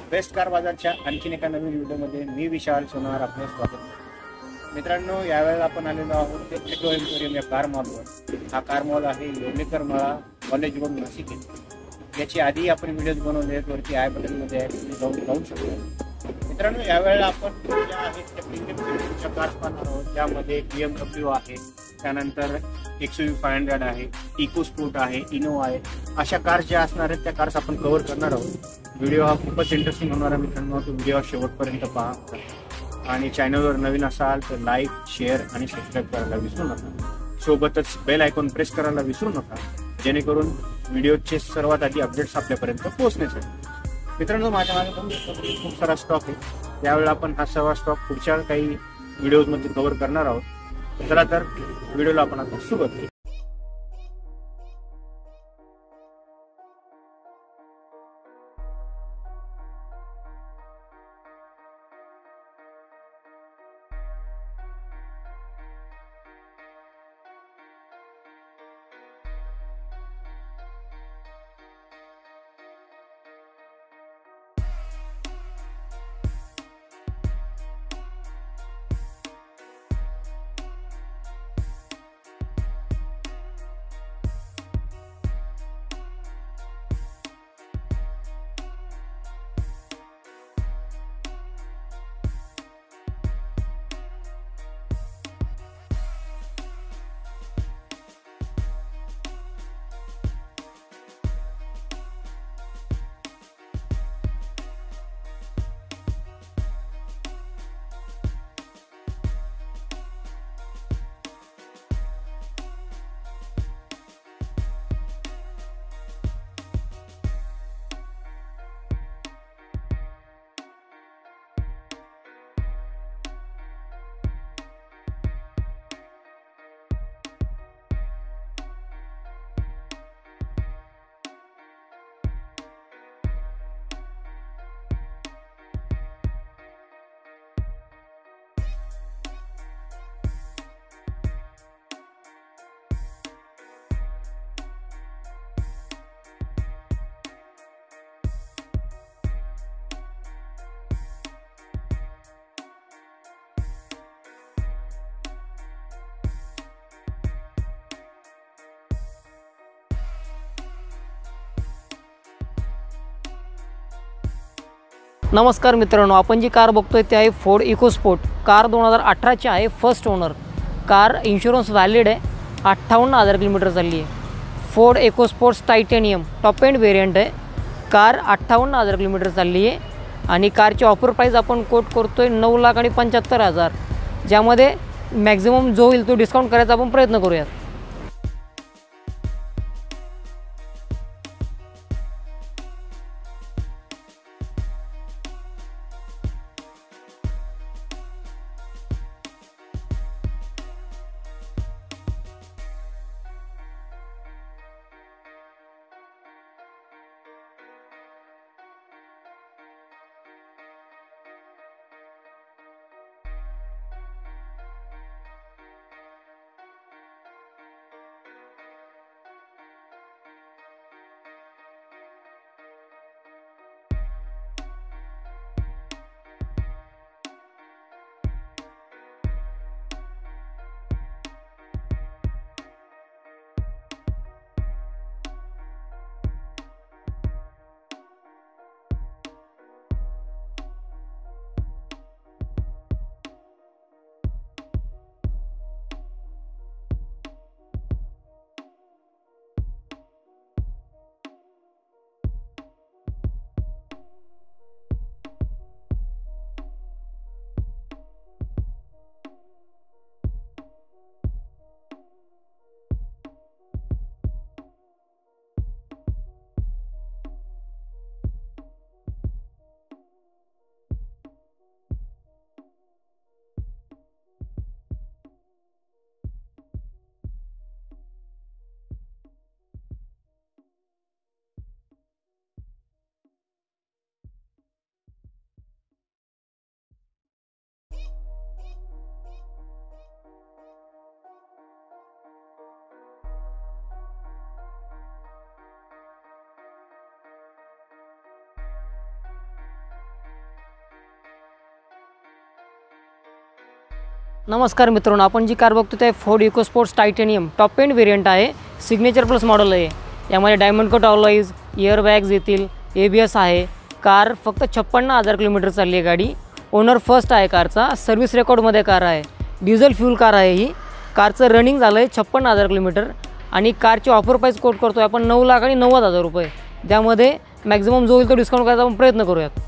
Best car बाजारच्या आणखीन एका नवीन व्हिडिओमध्ये मी विशाल सोनार आपले स्वागत करतो। मित्रांनो, यावेळेला आपण आलेलो आहोत ते टेक्नो एम्पोरियम या कार मॉलवर। हा कार मॉल आहे येवलेकर मळा, कॉलेज रोड, नाशिक येथे। याची आधी आपण व्हिडिओज बनवले आहेत, वरती आय बटनमध्ये आहे, तुम्ही जाऊन पाहू शकता। मित्रांनो, यावेळेला आपण ज्या आहेत त्या प्रीमियम सेगमेंटच्या कार्स पाहणार आहोत, ज्यामध्ये BMW आहे, त्यानंतर XUV 500 आहे, इको स्पोर्ट आहे, इनोवा आहे। अशा कार्स ज्या असणार आहेत त्या कार्स आपण कव्हर करणार आहोत। व्हिडिओ हा खूपच इंटरेस्टिंग होणार आहे मित्रांनो, तो व्हिडिओ शेवटपर्यंत पहा आणि चॅनलवर नवीन असाल तर लाईक, शेअर आणि सबस्क्राईब करायला विसरू नका। सोबतच बेल आयकॉन प्रेस करायला विसरू नका, जेणेकरून व्हिडिओचे सर्वात आधी अपडेट्स आपल्यापर्यंत पोहोचण्यासाठी। मित्रांनो, माझ्या मागे खूप सारा स्टॉक आहे। त्यावेळेला आपण हा सर्व स्टॉक पुढच्या काही व्हिडिओजमध्ये कव्हर करणार आहोत। चला तर व्हिडिओला आपण आता सुरुवात करू। नमस्कार मित्रांनो, आपण जी कार बघतोय ती आहे फोर्ड इको स्पोर्ट कार 2018ची आहे। First owner car, insurance valid आहे, 58,000 किलोमीटर चालली आहे। Ford EcoSports Titanium top end variant आहे। कार 58,000 किलोमीटर चालली आहे आणि कारची ऑफर प्राईस आपण कोट करतोय 9,75,000, ज्यामध्ये मॅक्झिमम जो होईल तो डिस्काउंट करायचा आपण प्रयत्न करूयात। नमस्कार मित्रांनो, आपण जी कार बघतो ते Ford EcoSports Titanium top end variant आहे. सिग्नेचर प्लस मॉडेल आहे. यामध्ये diamond cut alloys, air bags येतील, ABS आहे. कार फक्त 56,000 किलोमीटर चालली आहे. गाडी ओनर फर्स्ट आहे. कारचा सर्व्हिस रेकॉर्डमध्ये कार आहे. डिझेल फ्यूल कार आहे. ही कारचं रनिंग झालं आहे 56,000 किलोमीटर आणि कारची ऑफर प्राईस कोट करतो आहे आपण 9,90,000 रुपये. त्यामध्ये मॅक्झिमम जो होईल तो डिस्काउंट करायचा आपण प्रयत्न करूयात.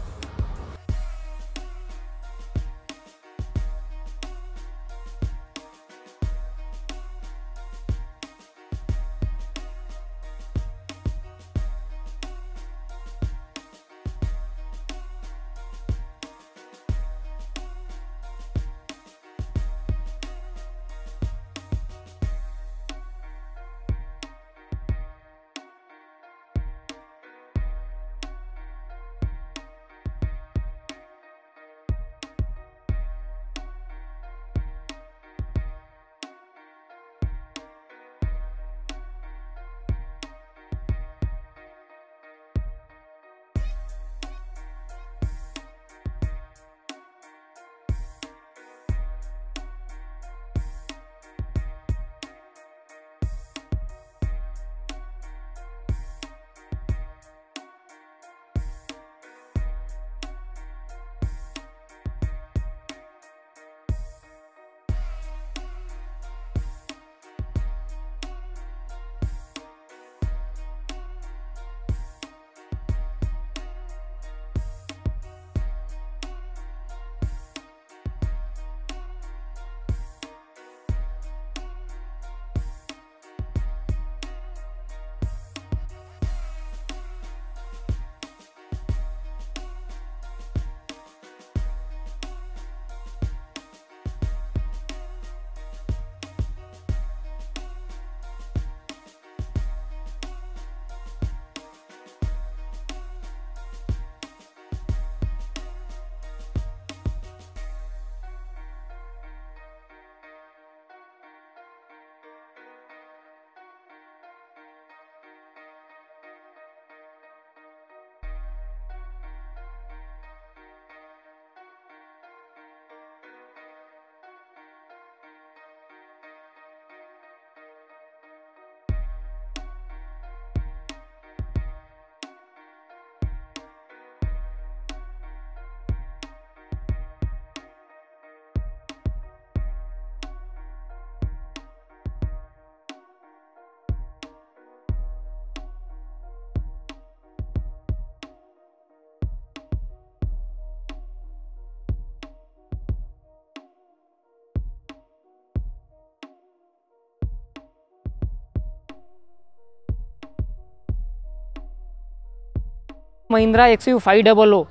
Mahindra XUV500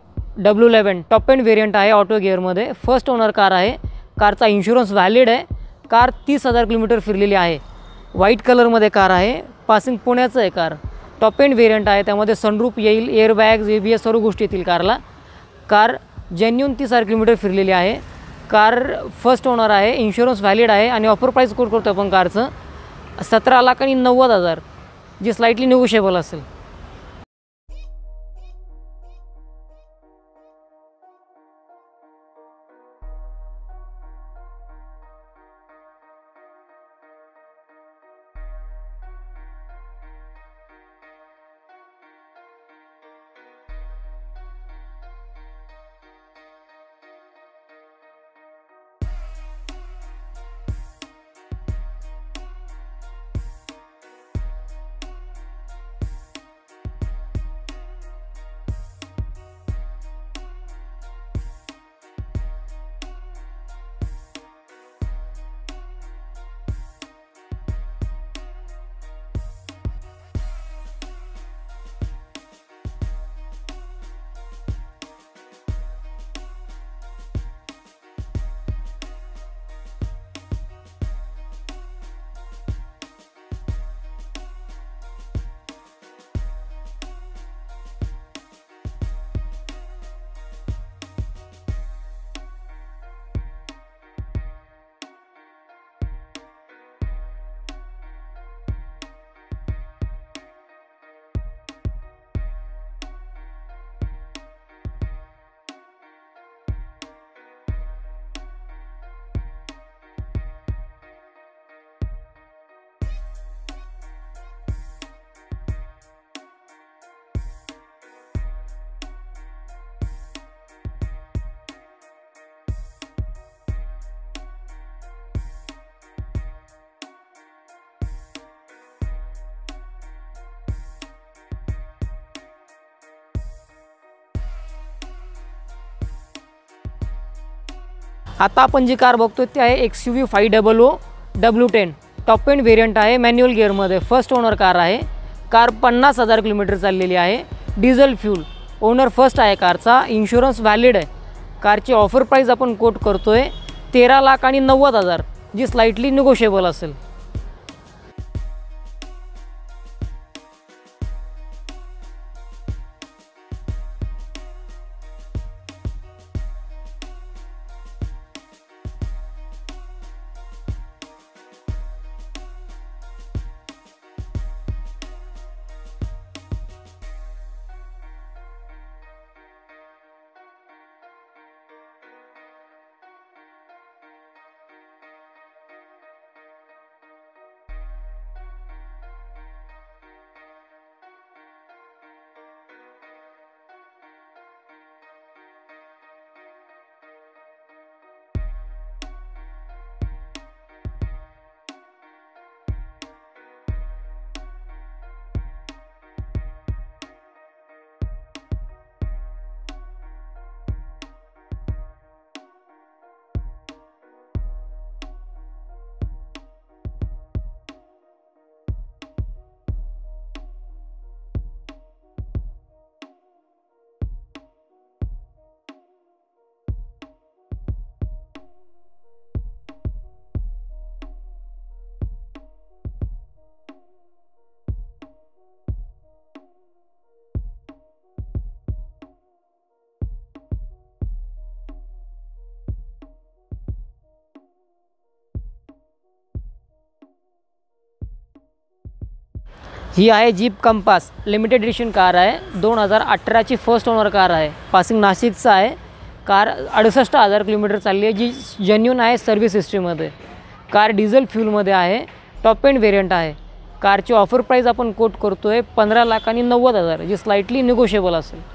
W11 top end variant आहे. ऑटो गिअरमध्ये फर्स्ट ओनर कार आहे. कारचा इन्शुरन्स व्हॅलिड आहे. कार 30,000 किलोमीटर फिरलेली आहे. व्हाईट कलरमध्ये कार आहे. पासिंग पुण्याचं आहे. कार टॉप एंड व्हेरियंट आहे. त्यामध्ये सनरूफ येईल, एअर बॅग्स, ABS सर्व गोष्टी येतील कारला. कार जेन्युन 30,000 किलोमीटर फिरलेली आहे. कार फर्स्ट ओनर आहे. इन्शुरन्स व्हॅलिड आहे आणि ऑफर प्राईस कोट करतो आपण कारचं 17,90,000 जी स्लाइटली निगोशिएबल असेल. आता आपण जी कार बघतोय ती आहे XUV 500 W10 top end variant आहे, मॅन्युअल गिअरमध्ये, फर्स्ट ओनर कार आहे। कार 50,000 किलोमीटर चाललेली आहे, डिझेल फ्यूल, ओनर फर्स्ट आहे कारचा, इन्शुरन्स व्हॅलिड आहे। कारची ऑफर प्राईस आपण कोट करतोय 13,90,000 जी स्लाइटली निगोशिएबल असेल। ही आहे Jeep Compass limited edition car आहे, 2018ची फर्स्ट ओनर कार आहे, पासिंग नाशिकचा आहे। कार 68,000 किलोमीटर चालली आहे, जी जेन्युन आहे सर्व्हिस हिस्ट्रीमध्ये। कार डिझेल फ्यूलमध्ये आहे, टॉप एंड व्हेरियंट आहे। कारची ऑफर प्राईस आपण कोट करतोय 15,90,000 जी स्लाइटली निगोशिएबल असेल।